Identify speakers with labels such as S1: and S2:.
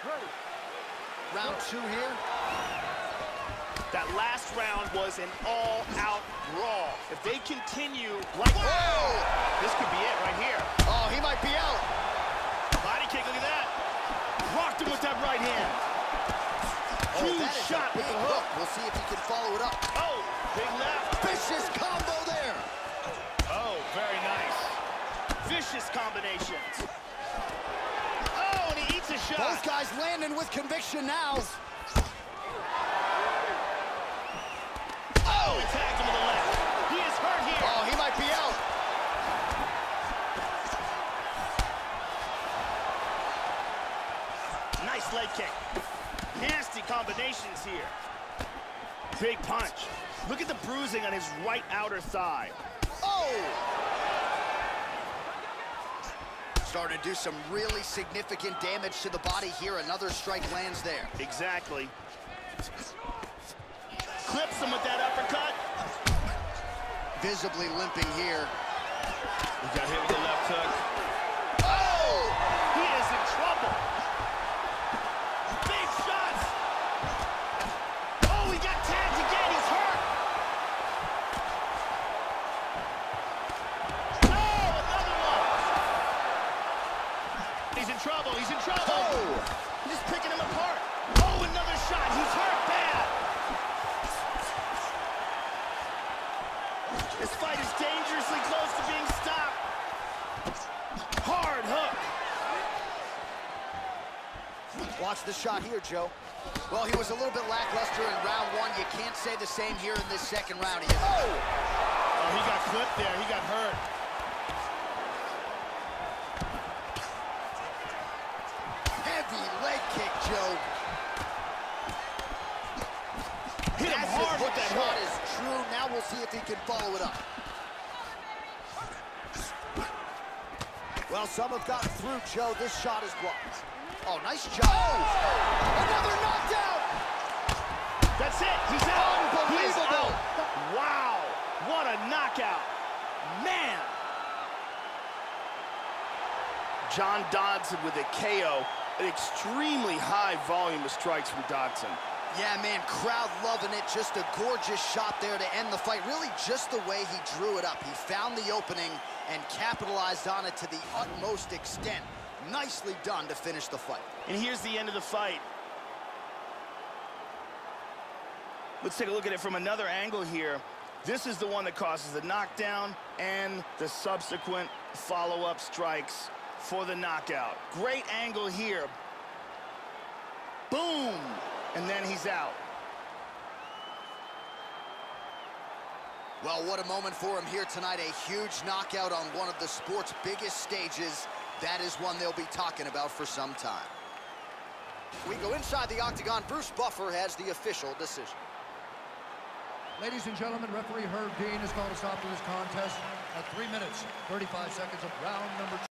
S1: Round 2 here.
S2: That last round was an all-out brawl. If they continue like...
S1: Whoa!
S2: This could be it right here.
S1: Oh, he might be out.
S2: Body kick, look at that. Rocked him with that right hand. Huge shot with the hook.
S1: We'll see if he can follow it up.
S2: Oh, big left.
S1: Vicious combo there.
S2: Oh, very nice. Vicious combinations. Oh, and he eats a shot.
S1: Both guys landing with conviction now.
S2: Oh, he tagged him with the left. He is hurt here.
S1: Oh, he might be out.
S2: Nice leg kick. Nasty combinations here. Big punch. Look at the bruising on his right outer thigh.
S1: Oh! Starting to do some really significant damage to the body here. Another strike lands there.
S2: Exactly. Clips him with that uppercut.
S1: Visibly limping here.
S2: He got hit with the left hook.
S1: Oh!
S2: He is in trouble. Big shots. Oh, he got tagged again. He's hurt. Oh, another one. He's in trouble. He's in trouble.
S1: Oh!
S2: He's just picking him apart. Oh, another shot. He's hurt bad. This fight is dangerously close to being stopped. Hard hook.
S1: Watch the shot here, Joe. Well, he was a little bit lackluster in round 1. You can't say the same here in this second round.
S2: Oh, he got clipped there. He got hurt.
S1: Heavy leg kick, Joe.
S2: Hit him hard with that
S1: shot
S2: hook.
S1: is true. Now we'll see if he can follow it up. Well, some have gotten through, Joe. This shot is blocked. Oh, nice job. Oh! Another knockdown!
S2: That's it. He's out. He is
S1: Unbelievable.
S2: out. Wow. What a knockout. Man. John Dodson with a KO. An extremely high volume of strikes from Dodson.
S1: Yeah, man, crowd loving it. Just a gorgeous shot there to end the fight. Really just the way he drew it up. He found the opening and capitalized on it to the utmost extent. Nicely done to finish the fight.
S2: And here's the end of the fight. Let's take a look at it from another angle here. This is the one that causes the knockdown and the subsequent follow-up strikes for the knockout. Great angle here. Boom! And then he's out.
S1: Well, what a moment for him here tonight. A huge knockout on one of the sport's biggest stages. That is one they'll be talking about for some time. We go inside the octagon. Bruce Buffer has the official decision.
S3: Ladies and gentlemen, referee Herb Dean has called a stop to this contest at 3 minutes, 35 seconds of round number 2.